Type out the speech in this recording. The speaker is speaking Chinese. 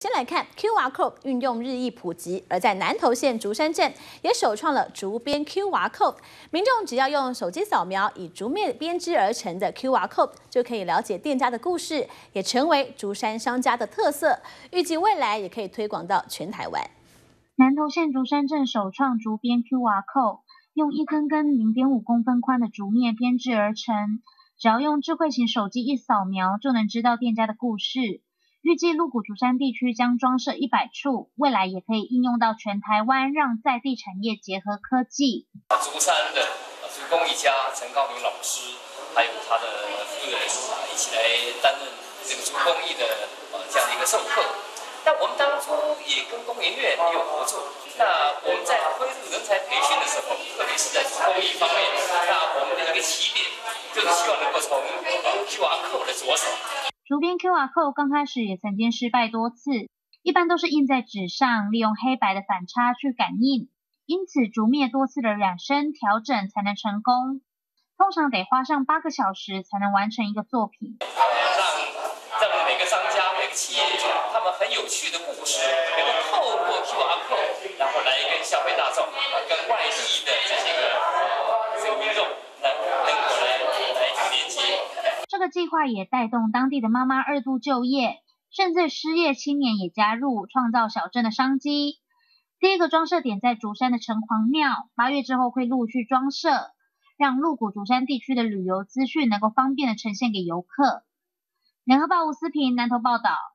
先来看 QR Code 运用日益普及，而在南投县竹山镇也首创了竹编 QR Code， 民众只要用手机扫描以竹篾编织而成的 QR Code， 就可以了解店家的故事，也成为竹山商家的特色。预计未来也可以推广到全台湾。 南投县竹山镇首创竹编 QR Code， 用一根根 0.5 公分宽的竹篾编织而成，只要用智慧型手机一扫描，就能知道店家的故事。预计鹿谷竹山地区将装设100处，未来也可以应用到全台湾，让在地产业结合科技。 竹山的竹工艺家陈高明老师，还有他的夫人一起来担任这个竹工艺的这样的一个授课。那我们当初也跟工研院也有合作。那我们在推入人才培训的时候，特别是在竹工艺方面，那我们的一个起点就是希望能够从QR Code 的着手。 竹编 QR Code 刚开始也曾经失败多次，一般都是印在纸上，利用黑白的反差去感应，因此竹篾多次的染深调整才能成功，通常得花上8个小时才能完成一个作品。 让每个商家、每个企业主，他们很有趣的故事，能够透过 QR Code， 然后来跟消费大众、跟外地的这个民众能够来连接。 这个计划也带动当地的妈妈2度就业，甚至失业青年也加入，创造小镇的商机。第一个装设点在竹山的城隍庙，8月之后会陆续装设，让鹿谷竹山地区的旅游资讯能够方便的呈现给游客。联合报吴思平南投报道。